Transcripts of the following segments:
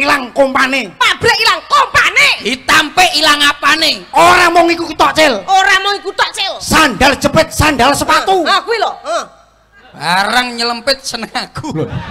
ilang kompane. Pabrik ilang kompane. Ditampe ilang apane? Ora mung iku tok, Cil. Ora mau iku tok, Cil. Sandal jepit, sandal sepatu. Ah, kuwi lho. Barang nyelempit seneng aku.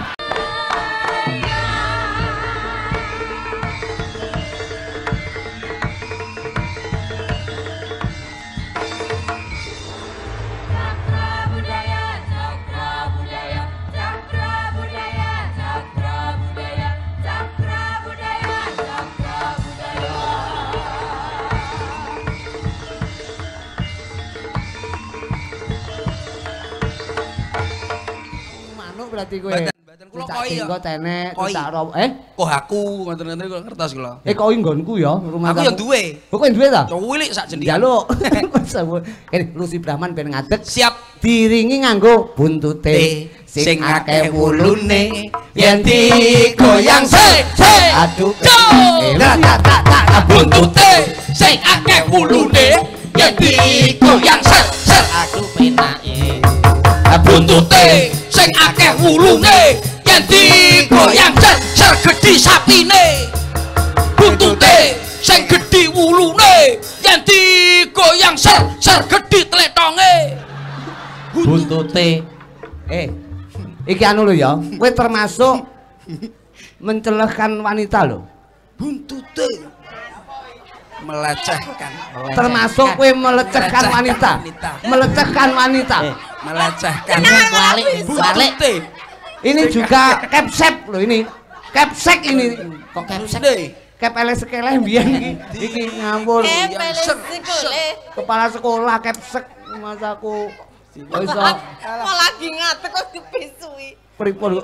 Berarti kowe. Mboten kula koi ya. Kok tenek Koi. cicak ro. Kok aku ngoten-ngoten kula ngertos kula. Koi nggonku ya, rumah Aku ya duwe. Kok kowe duwe ta? Cuwilik sak jendik. Jaluk. Kene Lucy Brahman ben ngadeg. Siap Diringi nganggo buntute sing akeh wulune yen digoyang se aduh tak buntute sing akeh wulune yen digoyang se aduh penake buntute sing akeh wulune yen digoyang ser gedhi sapine buntute sing gedhi wulune yen digoyang ser gedhi tletonge buntute. Iki anu lho ya, kowe termasuk mencelehkan wanita lho. buntute melecehkan Termasuk kowe melecehkan wanita. Melecehkan wanita. melecehkan balik buntute Ini juga kepsek loh ini. Kepsek ini. kok kepsek Kep elek-elek biyen iki ngawur. Kepala sekolah kepsek masaku. Iso Kok lagi ngatek kok dibisui. pripun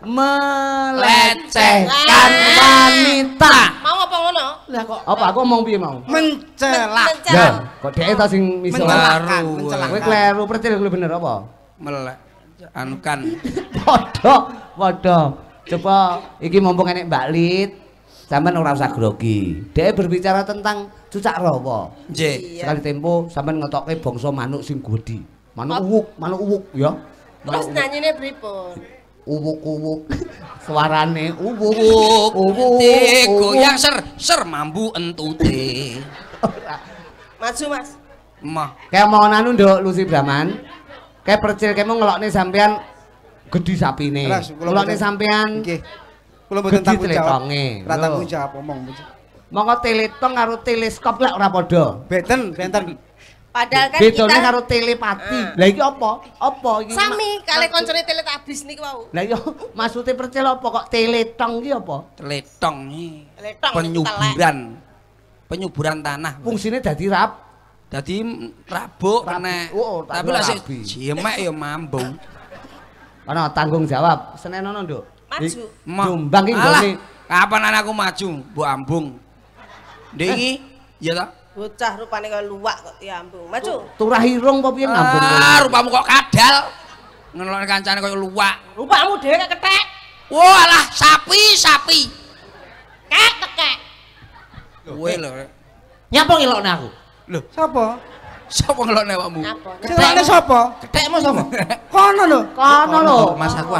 melecehkan wanita. Mau apa ngono? Lah kok apa aku ngomong piye mau? Mencelak. Ya, kok dhek ta sing miso. Mencelakkan, Kowe mencelakkan. kleru percil kowe bener apa? melek anukan Padha. Coba iki mumpung enek Mbak Lit, sampean ora usah grogi. Dhek berbicara tentang cucak rawa. nggih Sekali tempo sampean ngetokke bangsa manuk sing gudi. Manuk uwuk ya. Terus nanyine pripun? Uwuk-uwuk. Suarane uwuk. uwuk goyang ser mambu entute Maju, Mas. mah Kayak mau anu nduk Lucy Brahman. Kayak percil kemu ngelokne sampean gedhi sapine. Ras, kula Ngelokne mboten- sampean Nggih. Kula mboten gedhi tanggung jawab. tletonge. Ora tanggung jawab omong. Monggo teletong karo teleskop lek ora padha. Beten. Padahal kan Bedone kita karo telepati. Lah iki apa? Apa iki? sami kali koncone teletabis niku wau. Lah iya maksude percil apa kok teletong iki apa? teletong Teletong, penyuburan tanah Fungsine dadi rap. dadi rabuk Rabi. nek Oh, tak tapi lek sik rabi. jemek ya mambung Ana tanggung jawab. Senen ana, Nduk. Maju. Mah. Jombang iki Alah, nggone kapan anakku maju mbok ambung ndek iki ya ta Bocah rupane kaya luwak kok diambung. Maju. turah irung apa piye ngambung. rupamu kok kadal ngelokne kancane kaya luwak Rupamu dhewe kek kethek. wah alah sapi Kek tekek. kowe lho Nyapa ngelokne aku? lho Sapa? sapa ngelokne awakmu Napa? Celane sapa? Ketekmu sapa? Kono lho. Kono lho. Mas aku.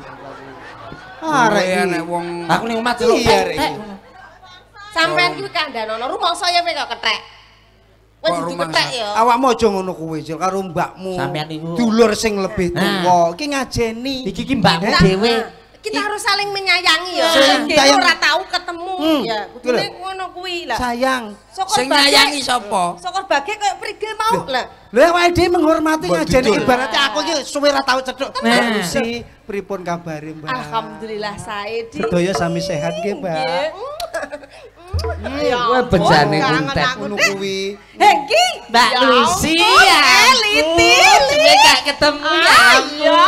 Arek Kowe iki. nek wong Aku ning omah delok Iya, tek. Rek. Sampean ki kandhanono rumangsa ya kok kethek. Wis Kok dudu rumangsa? kethek ya. Awakmu aja ngono kuwi, Cil, karo mbakmu. Sampean niku. dulur sing lebih Nah. tuwa. Iki ngajeni. Iki ki mbakmu Eh? dhewe. Kita harus saling menyayangi ya. Saling Dhewe sayang. ora tahu ketemu ya. Kudune Gitu. ngono kuwi lah. Sayang. Sokor sing Bage- nyayangi sapa Sokor Bage koyo prigel mau lah. Lha awake dhewe menghormati Mbak ngajeni Dudul. ibaratnya aku iki suwe ra tau cedhuk. Nah. Mbak Lucy, pripun kabare, Mbak? Alhamdulillah sae di. Sedaya sami sehat nggih, Mbak. Ya Kowe bejane ampun, kuntet. kangen aku, Ngono Dek. kuwi. Hengki, Mbak ya Lucy ampun, ya. Liti. Suwe gak ketemu ya. Iya.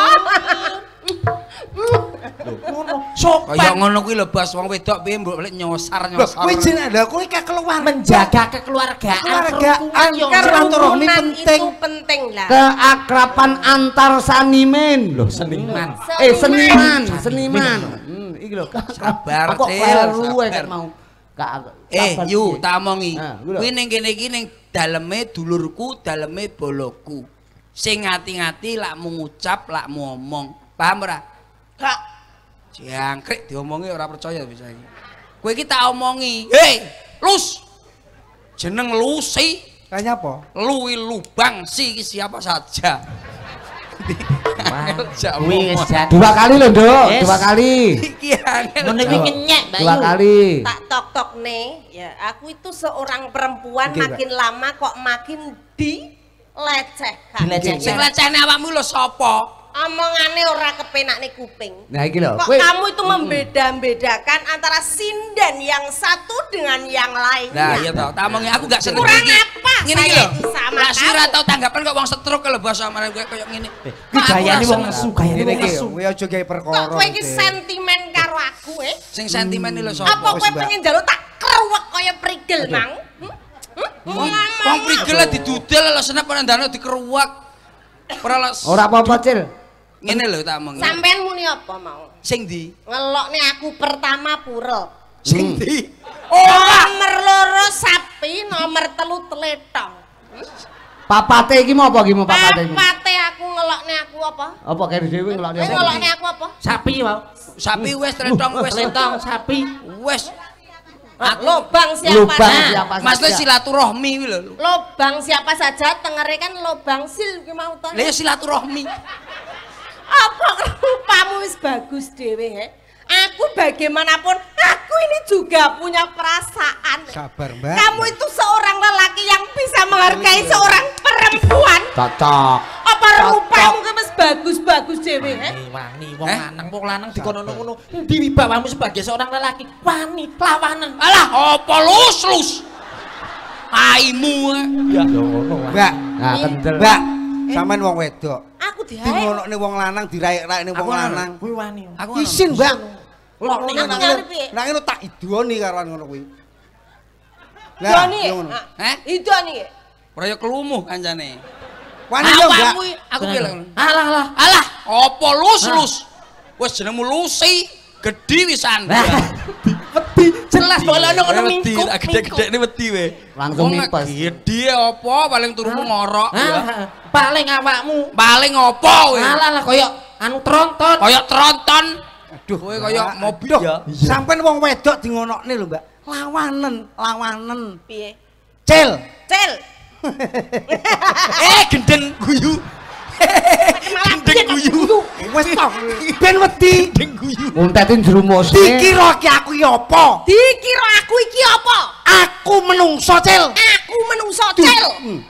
kaya ngono kuwi lho Bos wong wedok piye mbok lek nyosar Loh, kuwi jenenge lha kuwi keluar Menjaga kekeluargaan, keluargaan kerukunan yo. silaturahmi Kerukunan penting. itu penting lah. Keakraban antar sanimen loh Seniman. seniman. Iki lho. Sabar, Kok Cil, kleru sabar. kayak mau. Sabar yu piye? tak omongi Nah, kuwi lho. kuwi ning kene iki ning daleme dulurku daleme boloku sing ngati-ngati lakmu ngucap lakmu omong paham ora Gak. jangkrik diomongi ora percaya bisa iki Kowe iki tak omongi. Hei, Lus. Jeneng Lusi. Tanya apa? Lui lubang si iki siapa saja. Wis jan. 2 kali lho, Nduk. Yes. 2 kali. Iki angel. Ngono iki ngenyek, Mbak 2 Yu. kali. Tak tok nih, ya aku itu seorang perempuan Oke, Mbak. makin lama kok makin dilecehkan. Dilecehkan. Sing lecehne awakmu lho sapa? Omongane ora kepenak nih kuping. Nah iki lho. Kok Kowe kamu itu membeda-bedakan antara sinden yang satu dengan yang lainnya? Nah, iya toh. Tak omongi aku gak seneng Kurang iki. apa Ngene iki saya lho. itu sama Lah sira kamu? tau tanggapan kok wong setruk kalau bahasa marang kowe koyo ngene. Ki gayane wong nesu, gayane Ini wong iki, nesu. kowe aja gawe perkara. Kok kowe iki iki. sentimen karo aku, Sing sentimen lho Apa sapa? Wis, kowe Mbak. pengen njaluk tak keruwek kaya prigel, Mang? Wong prigel lah didudel lho senep nandano dikeruwek. Ora lho. ora apa-apa, Cil. Ngene lho tak omongi. Sampean muni apa mau? Sing ndi? Ngelokne aku pertama pura. Sing ndi? Nomor loro sapi, nomor telu tletong. Papate iki mau apa iki mau papate iki? Papate aku ngelokne aku apa? Apa kene dhewe ngelokne Kowe apa? ngelokne aku apa? Sapi wae. Sapi wis tretong wis Letong sapi. wis. Lobang siapa Lubang saja. siapa Mas saja. silaturahmi kuwi lho. Lobang siapa saja, tengere kan lobang sil ki mau to. Lah ya silaturahmi. Apa rupamu wis bagus dhewe, he? Aku bagaimanapun, aku ini juga punya perasaan. Sabar, Mbak. Kamu itu seorang lelaki yang bisa menghargai seorang perempuan. Cocok. Apa rupamu ki wis bagus-bagus dhewe, he? Wani wong lanang dikono ngono. Endi wibawamu sebagai seorang lelaki? Wani lawanan. Alah, apa lus? Aimu. Ya ngono. Mbak, Nah, kendel. Mbak, sampean wong wedok. Aku dihae. Dingonokne wong lanang, diraik-raikne wong lanang. Kuwi wani. Aku Isin, Mbak. Lok ning Nang ngene piye? Nek ngono tak idoni karoan ngono kuwi. Doni. ngono. Heh? Idoni. Ora ya kelumuh kancane. Wani yo, Mbak. Aku piye lho. Alah. Alah, apa lus? Wis jenengmu Lusi, gedhi wisan. Wedi jelas kok lho ngono mingkuk. Gede-gede ini wedi we. Langsung Wong mipes. Gedhi apa paling turumu ngorok. ya. Paling awakmu. Paling apa we? Alah koyo anu tronton. Kaya tronton. Aduh, Kowe kaya mobil aduh, ya. Sampean wong wedok dingonokne lho, Mbak. Lawanen. Piye? Cil. Cel. Gendeng guyu. Gendeng guyu. Wes to, ben wedi. Gendeng guyu. Untetin jerumusne. Dikira ki aku iki apa? Dikira aku iki apa? Aku menungso, Cil. Aku menungso cel.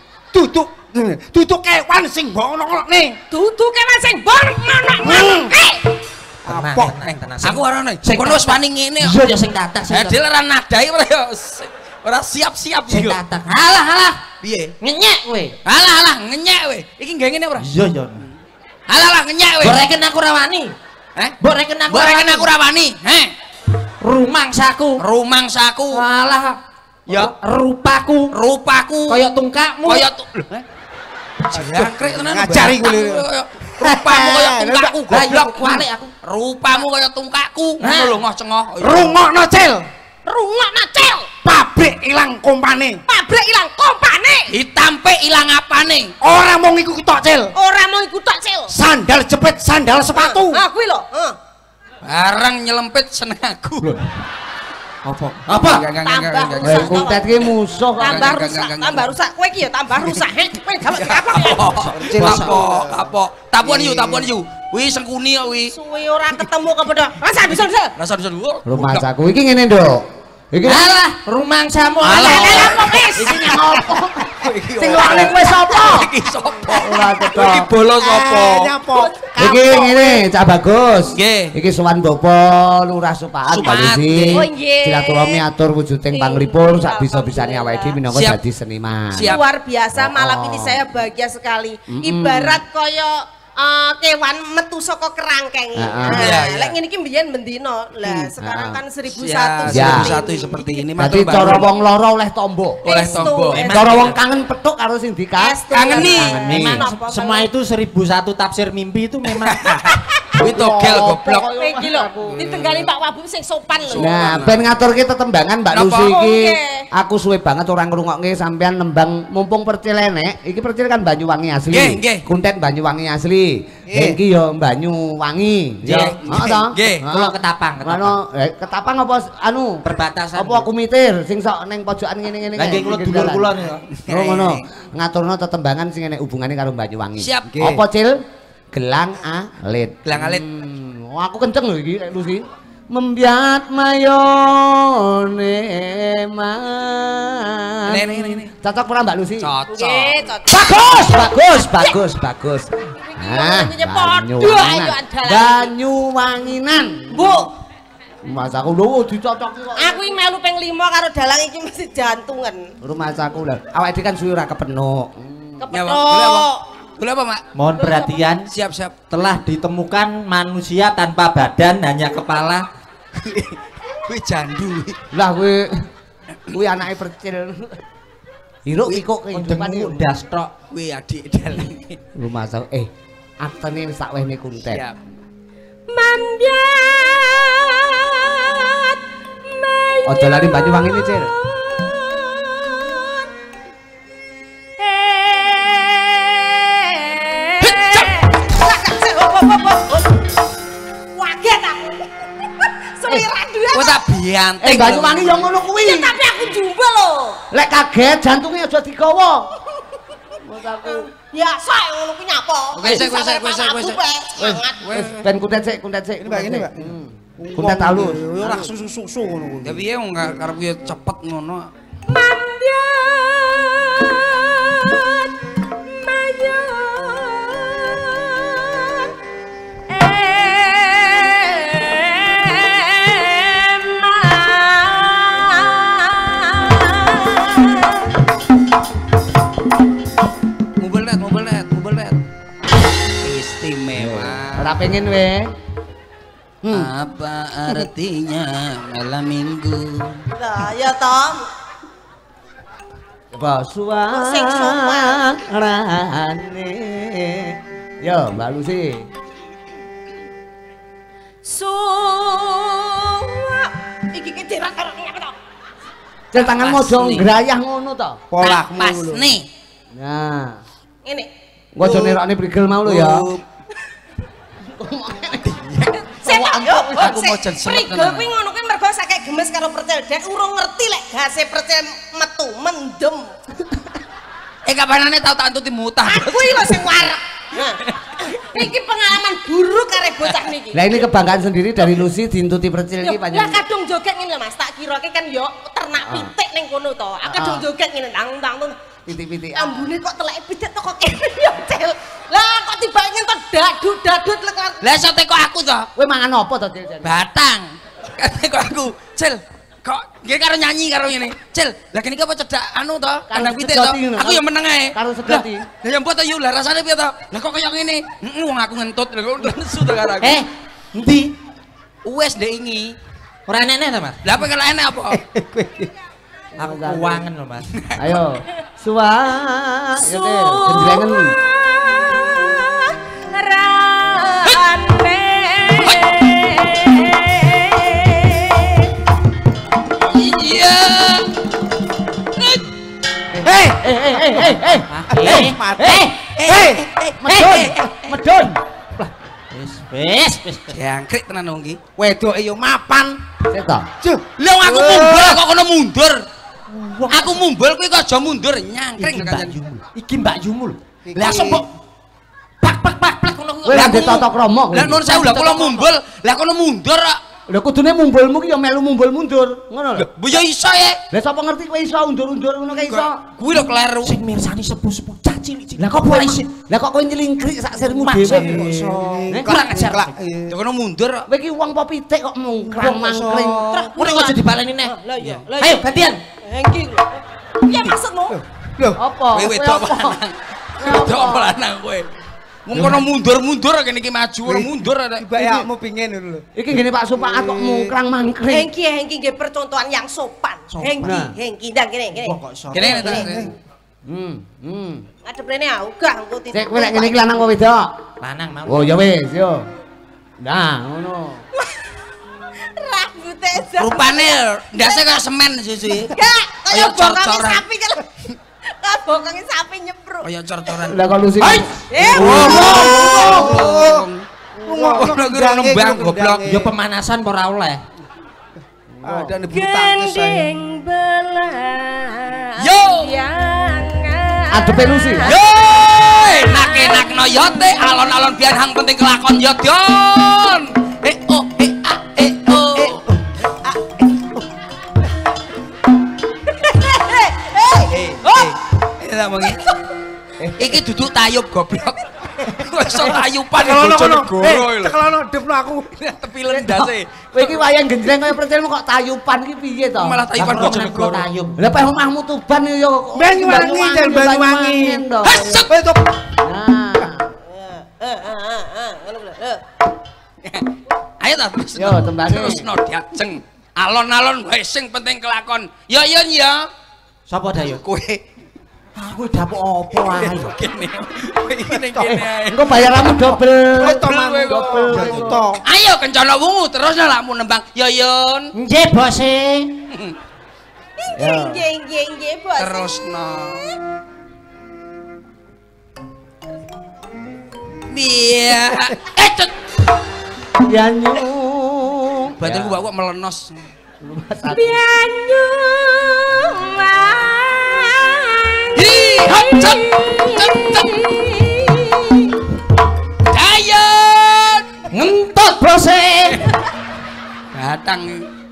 Duduk kewan sing mbok ono-onone. Dudu kewan sing bon ngono. Apa? Aku ora ono. Kono wis wani ngene kok. Ya sing tatah sing. Dadi ora nadai ora siap-siap Sing iki. tatah. Alah. Piye? Ngenyek kowe. Alah ngenyek we. Iki nggae ngene ora? Iya ya. Alah ngenyek we. Mbok reken aku ra wani. Heh? Mbok reken aku Mbok reken aku ra wani. Heh. Rumangsaku. Rumangsaku. Alah. Ya. Rupaku. Rupaku. Kaya tungkakmu. Kaya jangkrik tenan. Ngajari kuwi lho. Rupamu kaya tungkakku goblok. Walik aku. Rupamu kaya tungkakku. Ngono Hah? lho ngoh-cengok. Rungokno, Cil. Rungokno cel. Pabrik ilang kompane. Pabrik ilang kompane. Ditampe ilang apane? Ora mung iku tok, Cil. Ora mau iku tok cel. Sandal jepit, sandal sepatu. Ah kuwi lho. Barang nyelempit seneng aku. Apa? Tambah rusak. Untet ki musuh kok. Tambah rusak, tambah rusak. Kowe iki ya tambah rusak. Kowe gawe apa? Kapok. Tapuan yu. Wi sengkuni kok wi. Suwe ora ketemu kepada. Rasa bisa. Rasa bisa dulu. Rumah saku iki ngene, Nduk. Iki Alah, rumangsamu. Alah. Iki ngopo? sing lakne kowe sapa? Iki sapa? Ora Iki cocok. bolos sapa? Nyapa? Iki ngene, Cak Bagus. Nggih. Iki sowan Bapak Lurah Supaat Supaat, Pak Lusi. nggih. Oh, nggih. Silaturahmi atur wujuding panglipur sak bisa-bisane awake dhewe minangka Siap. dadi seniman. Siap. Luar biasa malam Oh. ini saya bahagia sekali. Ibarat koyo kewan metu saka kerangkeng. Iya. Lek ngene iki mbiyen bendino. Lah sekarang kan 1001 Ya. Satu seperti ini. Dadi Matur cara Mbak. wong loro oleh tombo. Oleh Estu. tombo. Cara wong kangen petuk karo sing dikas. Kangeni. Memang semua itu 1001 tafsir mimpi itu memang Kuwi togel goblok. Kowe iki lho, ditenggali Pak Wabub sing sopan lho. Nah, ben ngaturke tetembangan Mbak Napa? Lucy iki Oke. Aku suwe banget orang ngrungokke sampean nembang mumpung percil enek. Iki percil kan Banyuwangi asli. Nggih. Kuntet Banyuwangi asli. Iki ya Banyuwangi. Ya, heeh to? Nggih. Kula ketapang. Ngono, ketapang apa anu? Perbatasan. Apa kumitir sing sok ning pojokan ngene-ngene. Lah nggih kula dulur kula niku. Oh ngono. Ngaturno tetembangan sing enek hubungane karo Banyuwangi. Siap. Apa Cil? Gelang alit. Gelang alit. Oh, aku kenceng lho iki lek Lucy. Membiat mayone man. Ini. Cocok ora Mbak Lucy? Cocok. Nggih, cocok. Bagus. Nyanyinya podo ayo andalan. Banyuwanginan. Bu, Mas aku lho dicocoki kok. aku iki melu ping 5 karo dalang iki mesti jantungan. Rumah saku lho. Awake dhewe kan suwe ora kepenuk. Kepethuk. Boleh apa, Mak? Mohon perhatian. Siap. Telah ditemukan manusia tanpa badan, hanya kepala. Kuwi jandu. Lah kuwi anake percil. Hiruk pikuk kehidupan iki. Ndas tok. Kuwi adik dalang. Rumah saku aktene wis sak wehne kuntet. Siap. Mambiat Aja lari Banyuwangi ini, Cil. Waget aku. Seliran dua. Kok tak bianteng. Banyuwangi yo ngono kuwi. Ya tapi aku jumbo lho. Lek kaget jantungnya aja digawa. Mas aku. Ya saya ngono kuwi nyapa. Wes. Wis ben kuntet sik. Ini Mbak, ini Mbak. Kuntet halus. Ora susu-susu ngono kuwi. Ya piye wong karep yo cepet ngono. Mobil net. Istimewa. Ora pengen we. Apa artinya malam minggu? Lah ya Tom. Coba Sing sopan. suarane. Yo Mbak Lucy. Iki ki dirak karo apa to? Cil tangan Pas mojo nih. ngrayah ngono to. Polakmu Pas lho. nih. Ngene. Nah, engko aja nerokne prigel mau lho ya. Aku mau jan semet Prigel kuwi ngono kuwi mergo saking gemes karo percil dek urung ngerti lek gase percil metu mendem. Kapanane tau tak antuti mutah. Aku iki lho sing warek. Nah, iki pengalaman buruk kare bocah niki. Lah ini kebanggaan sendiri dari Lucy diintuti percil iki Lah panjenengan. kadung joget ngene lho Mas, tak kirake kan yo ternak pitik ning kono to. Aku kadung joget ngene tang. Pitik-pitik. Ambune kok teleke pitik teko kene yo Cil. Lah kok tiba ngentot dadut lekar. Lah iso teko aku to. Kowe mangan apa to, Cil? Batang. Kan teko aku. Cil, kok nggih karo nyanyi karo ngene. Cil, lah kene iki apa cedak anu to? Kandang pitik to. Aku yo meneng ae. Karo segati. Lah ya mbok to yo lah rasane piye to? Lah kok kaya ngene? Heeh wong aku ngentut lho kok nesu to karo aku. Endi? Wes ndek ingi. Ora enek ta, Mas? Lah apa kalau enek apa? Aku keuangan lho, Mas. Ayo. Suara. Ya Cil, genjrengen. Iya. Medun. Wis. Jangkrik tenan wong iki. Wedoke yo mapan. Seto. Juh, Lah wong aku mumbul kok kono mundur. Aku mumbul kuwi kok aja mundur nyangkring kancan. Iki Mbak Yumul. Lah sebok pak ngono kuwi. Kowe ndek tata krama. Lah nun sewu lah kula mumbul. Lah kono mundur kok. Lha kudune mumbulmu ki ya melu mumbul mundur, ngono lho. Bu yo iso ya. Lah sapa ngerti kowe iso undur-undur ngono kae iso. Kuwi lho kleru. Sing mirsani sepuh-sepuh cilik. Lah kok kowe lah kok kowe nyelingkrik sak sirmu dhewe kok iso. Kurang ajar. Ya kono mundur kok. Kowe ki wong apa pitik kok mungkrang mangkring. Muni aja dibaleni neh. Lah iya. Ayo gantian. Hengki lho. Piye maksudmu? Lho, Apa? Kowe wedok apa lanang? Wedok apa lanang kowe? Wong kono mundur-mundur kene iki maju ora mundur ada. tiba ya mau pingin lho. Iki ngene Pak Supaat kok mungkrang mangkring. Hengki nggih percontohan yang sopan. Hengki ndang kene. Kene ta. Ngadep rene aku gah engko titik. Cek kowe lek ngene iki lanang apa wedok? Lanang mau. Oh ya wis yo. Nah, ngono. Rambute Rupane ndase kaya semen susu. Enggak, kaya bokange sapi kan. Kaya bokange sapi nyepruk. Kaya cor-coran. Lah kalau sing nembang goblok. Ya pemanasan ora oleh. Ada nih bulu tangkis saya. Yo. adepe Lucy. Yo, enak-enak no yote, alon-alon biar hang penting kelakon yodion. Oh, Lah mengi. Iki duduk tayub goblok. Wis ora tayupan bojone goro lho. Cekelono depno aku. Tepi lendase. Kowe iki wayang genjreng kaya percilmu kok tayupan iki piye to? Malah tayupan bojone goro. Lah peh omahmu Tuban ya Banyuwangi, Jan Banyuwangi. Kowe to. Nah. Ayo ta terus. Yo tembake. Terusno diajeng. Alon-alon wae sing penting kelakon. Ya yen ya. Sapa dayo? Kowe Aku dapuk opo ae. kene. Kowe iki ning kene ae. Engko bayarmu dobel. Dobel. Ayo kencana wungu terus lakmu nembang. Ya Yun. Nggih, Bos. Nggih, Bos. Terusno. Biya. Cet. Yanyu. Badanku kok melenos. Bianyu. Cep. Dayan. Ngentut, Bos. Batang.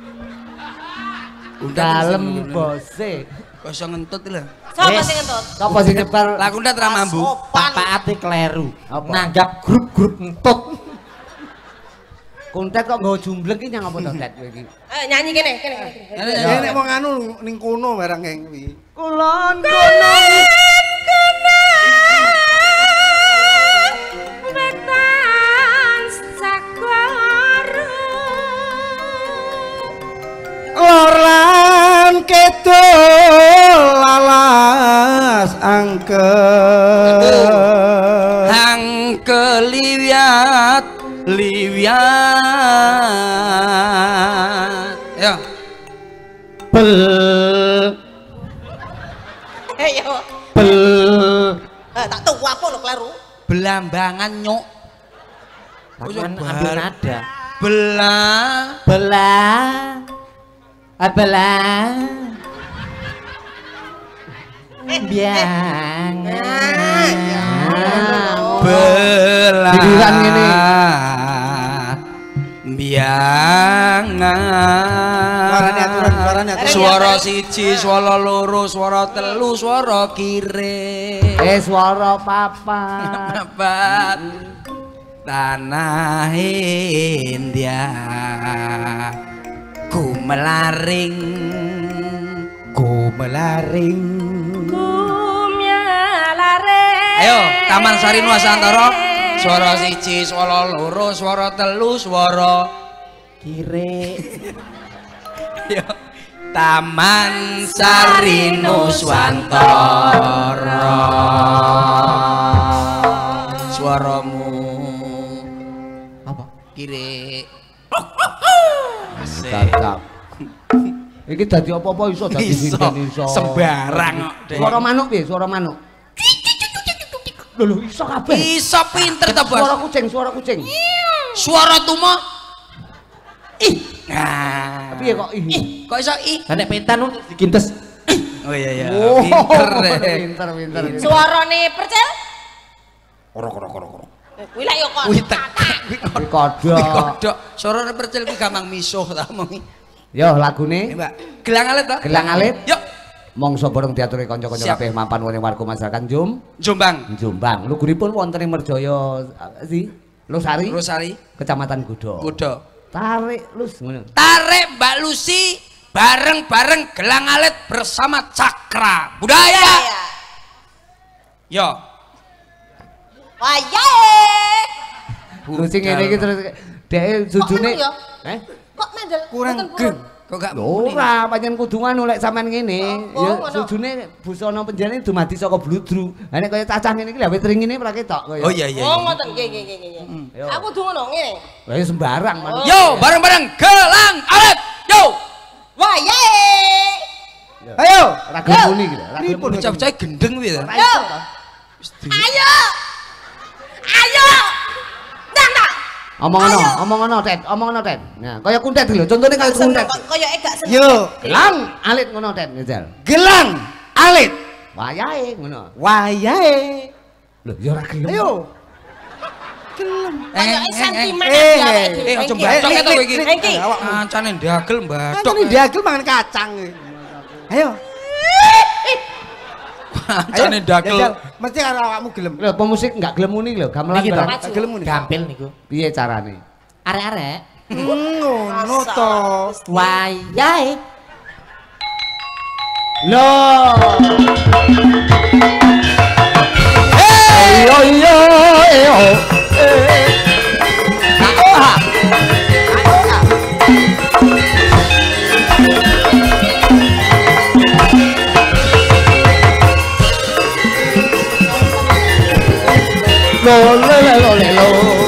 Dalem bose. Kok iso ngentut lho. Sapa sing ngentut? Sapa sing nyebar? Lah aku ndak ra mambu. Papaate kleru. Apa? Nanggap grup-grup ngentut. Kuntet kok nggawa jumblek iki nyang apa to, Tet kowe iki? Nyanyi kene. Ya nek wong anu ning kono barang kuwi. Kulon kono. Lor lan kidul lalas angker. Hang keliwat ya Bel Ayo. bel. Tak tuwa apa lho kleru. belambangan nyok Kan ambil nada. belah Belah. Belah. Biang. belah Diriran ngene. biangan Suarane aturan. swara siji swara loro swara telu swara kire Swara papat. Bapak tanah India ku melaring ayo Taman Sari Nuasantara swara siji swara loro swara telu swara Kire. ayo Taman Sari Nuswantara suaramu Apa? kiri Cakap. Iki dadi apa-apa iso dadi sinden iso. sembarang kok Dek. Suara manuk piye? Suara manuk. Lho iso kabeh. Iso pinter ta bos Suara kucing. suara tuma ih nah Piye kok ih? kok iso ih Lah nek pentan digintes. oh iya Oh, pinter pinter. Suarane percel? Koro. Kuwi lah yo kok. kuwi tekak kuwi Kodok. kodok suarane percil kuwi gampang misuh ta momi Yo lagune Mbak gelang alit ta Gelang Alit. yuk Mongso bareng diaturi kanca-kanca Siap. kabeh mapan wonten warga masyarakat Jombang Jombang. Lugunipun wonten ing Merjaya Losari, Rosari Kecamatan Gudo. kudo Tarik lus ngono. tarik Mbak Lucy bareng-bareng gelang alit bersama Cakra Budaya yo Wayahe. Lu sing ngene iki terus dhek sujune. Kok mendel? Kurang Mboten geng. kok gak Ora, pancen kudu ngono lek sampean ngene. Oh, Ya ngono. sujune busana penjane dumadi saka bludru. Lah nek kaya cacah ngene iki lha wit ring ngene ora ketok kaya. oh iya Oh ngoten nggih. Yo. Aku kudu ngono ngene. Lah ya sembarang man. Oh. yo bareng-bareng gelang alit Ora gelem muni iki lho. Ora gelem muni. Bocah-bocah gendeng kuwi ta. Yo. Ayo. Ayo. Nang. Omong ngono, Tet. Nah, kaya kuntet lho, contone kaya kuntet. Kaya gak seneng. Yo. Gelang alit ngono, Tet, Njal. Gelang alit. Wayahe ngono. Wayahe. Lho, ya ora gelem. Ayo. Gelem. Kaya sentimen Aja mbacok to kowe iki. Iki. Kancane ndagel mbacok. Kancane diagel mangan kacang. Ayo. Kancane ndagel. Mesti karo awakmu gelem. Lho, pemusik enggak gelem muni lho, gamelan. Niki to. barang. Gelem muni. Gampil niku. Piye carane? Arek-arek. Ngono to. Wayahe. Loh. Yo. Lo.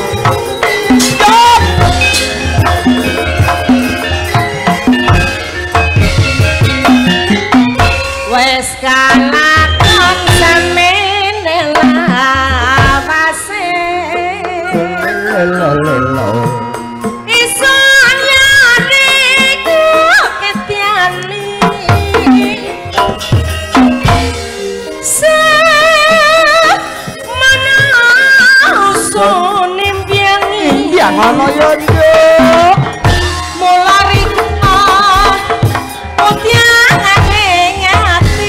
Wes kalakon semene lawase. Lo. Iso nyariku ketiani. Semana usun impiani. Ya ngono yo, Nduk. Mulai utiangane ngati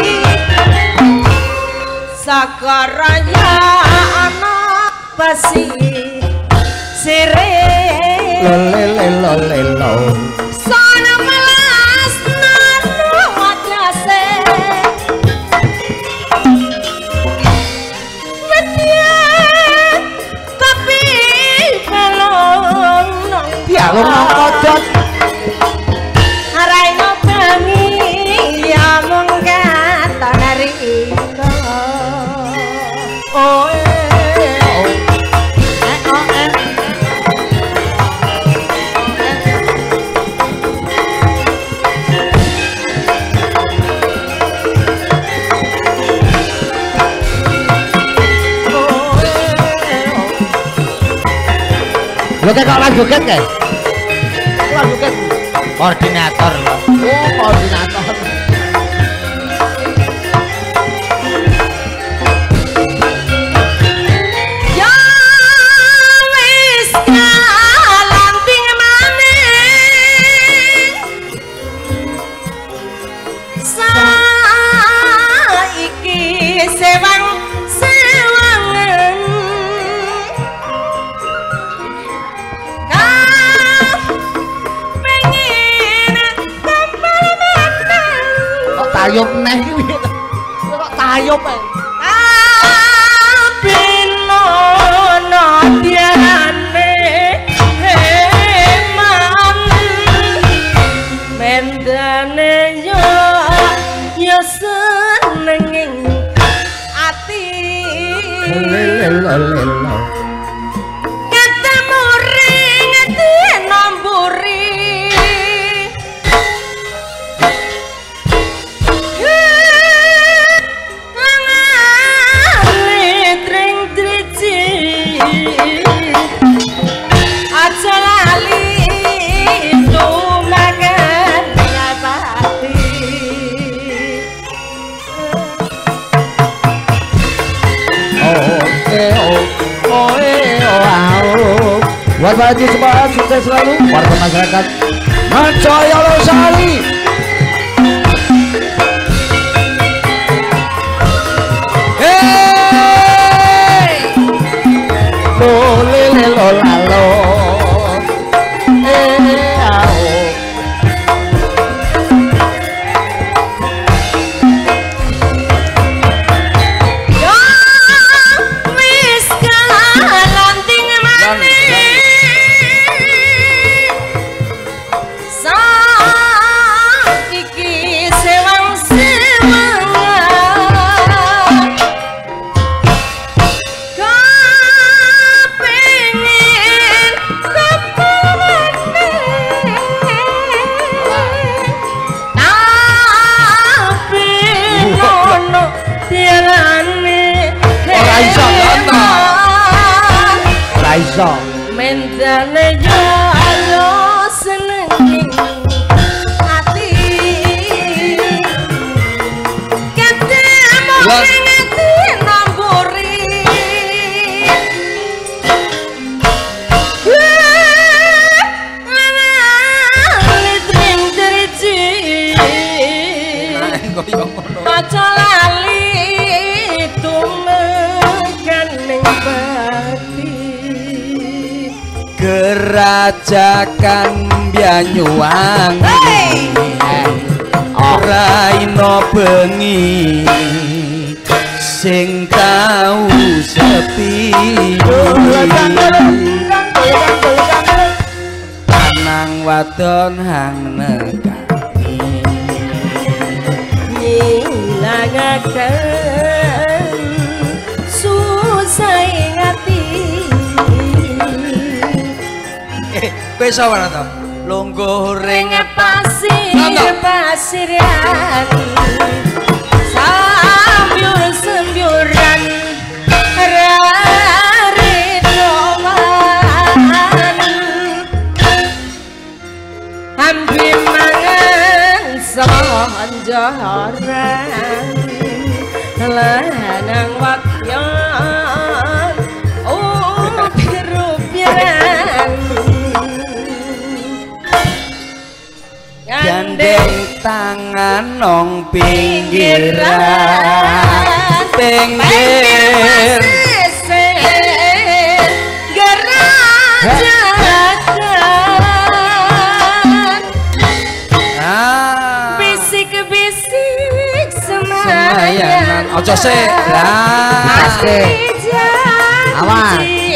sakaraya anak basi sire Lo. sana melas nanu wajase Wedian tapi belum Ya lo ngkodot. Arai ngobangi ya mung katon riko. Oh Lo kayak orang joget kayak? Orang joget. Koordinator lho. Oh, koordinator. ya wis kalanting maneh. Saiki sewangan. Tayub neh iki piye? Kok tayub ae? Tapi nono diane heman mendane yo senenging ati ketemu ring namburi aja lali lumaken pati Buat Pak Haji semangat sukses selalu warga masyarakat Mancaya Losari. Lo lalo yo wis kalanting maneh. iso. Mendane yo alo seneng ati. Ketemu ning ati namburi. Aja lali tumekan ning bati. Gerajakan Banyuwangi ora ino bengi sing tau sepi lanang wadon hang nekani ngilangaken susah ngati. Kowe sapa to? Lungguh ring pasir-pasiran sambyur-sembyuran raridoman ambi mangan sonjoran lanang wakyan biru-biran gandeng tangan nong pinggiran pinggir gerajakan bisik-bisik semayan ojo sih lah awas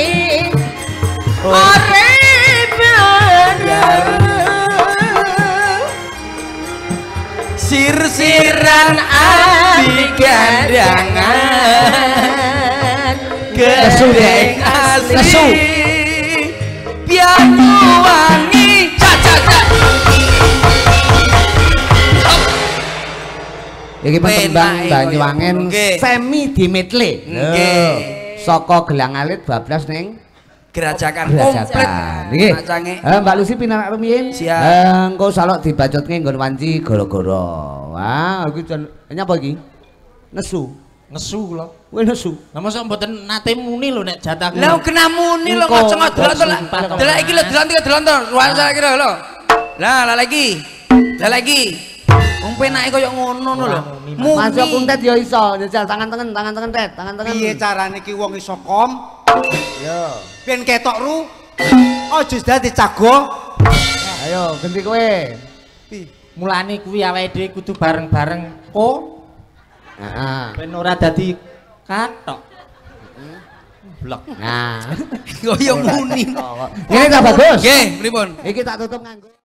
sir-siran api gandangan gedeng asli Banyuwangi iki petembang Banyuwangen semi dimetle saka Gelang Alit bablas ning Gerajakan komplit nggih Mbak Lucy pinarak rumiyin siap engko salok dibacutke nggon wanci gara-gara wah iki jan nyapa iki nesu kula kowe nesu lha mosok mboten nate muni lho nek jatah lha kena muni lho kok delok delok iki lho delon ruang iki lho lah lagi wong penake koyo ngono lho masuk kuntet ya iso njajal tangan tengen tet tangan tengen piye carane iki wong iso kom yo ben ketok ru aja dadi cago ayo ganti kowe mulane kuwi awake dhewe kudu bareng-bareng heeh ben ora dadi katok blok nah koyo muni ngene ta bagus nggih pripun iki tak tutup nganggo